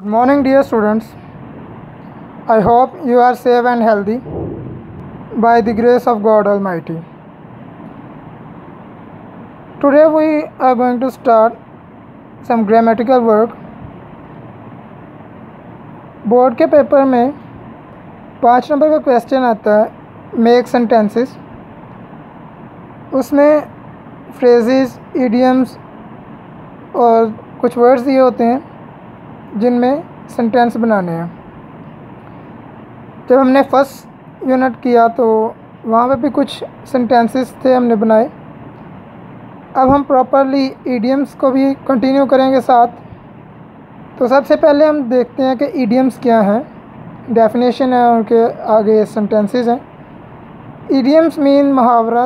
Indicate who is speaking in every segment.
Speaker 1: Good morning, dear students. I hope you are safe and healthy by the grace of God Almighty. Today we are going to start some grammatical work. Board के paper में 5 number का question आता है make sentences. उसमें phrases, idioms और कुछ words दिए होते हैं जिनमें सेंटेंस बनाने हैं। जब हमने फर्स्ट यूनिट किया तो वहाँ पे भी कुछ सेंटेंसेस थे हमने बनाए। अब हम प्रॉपरली इडियम्स को भी कंटिन्यू करेंगे साथ। तो सबसे पहले हम देखते हैं कि इडियम्स क्या हैं, डेफिनेशन है, उनके आगे सेंटेंसेस हैं। इडियम्स मीन मुहावरत,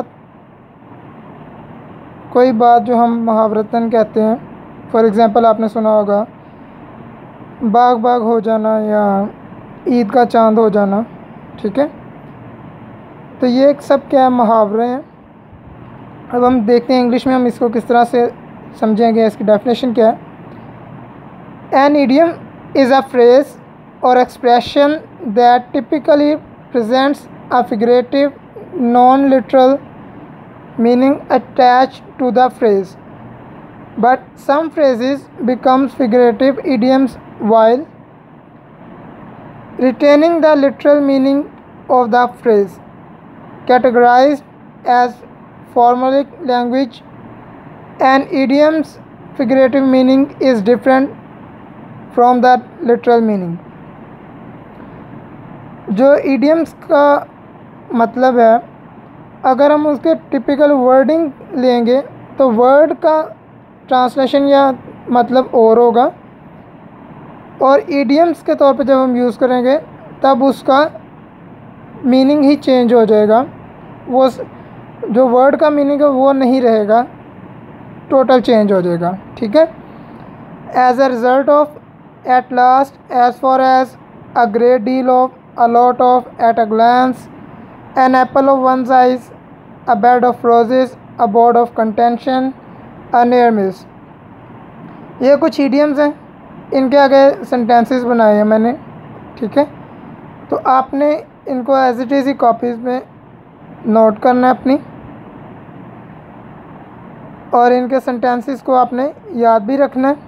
Speaker 1: कोई बात जो हम मुहावरतन कहते हैं। फॉर एग्ज़ाम्पल आपने सुना होगा बाग बाग हो जाना या ईद का चांद हो जाना, ठीक है। तो ये सब क्या है, मुहावरे हैं। अब हम देखते हैं इंग्लिश में हम इसको किस तरह से समझेंगे, इसकी डेफिनेशन क्या है। An idiom is a phrase और expression that typically presents a figurative non literal meaning attached to the phrase, but some phrases becomes figurative idioms while retaining the literal meaning of the phrase. Categorized as formalic language, an idiom's figurative meaning is different from the literal meaning. जो idioms का मतलब है, अगर हम उसके typical wording लेंगे तो word का ट्रांसलेशन या मतलब और होगा, और इडियम्स के तौर पे जब हम यूज़ करेंगे तब उसका मीनिंग ही चेंज हो जाएगा। वो जो वर्ड का मीनिंग है वो नहीं रहेगा, टोटल चेंज हो जाएगा, ठीक है। As a result of, at last, as far as, a great deal of, a lot of, at a glance, an apple of one size, a bed of roses, a board of contention, a near miss. ये कुछ idioms हैं, इनके आगे sentences बनाए हैं मैंने, ठीक है। तो आपने इनको एज इट इज़ ही कॉपीज़ में नोट करना है अपनी, और इनके सेंटेंसेस को आपने याद भी रखना है।